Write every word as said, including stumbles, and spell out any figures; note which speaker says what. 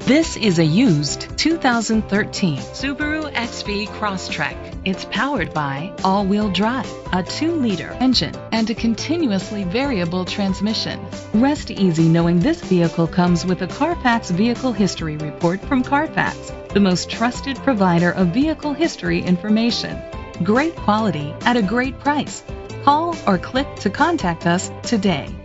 Speaker 1: This is a used two thousand thirteen Subaru X V Crosstrek. It's powered by all-wheel drive, a two liter engine, and a continuously variable transmission. Rest easy knowing this vehicle comes with a Carfax Vehicle History Report from Carfax, the most trusted provider of vehicle history information. Great quality at a great price. Call or click to contact us today.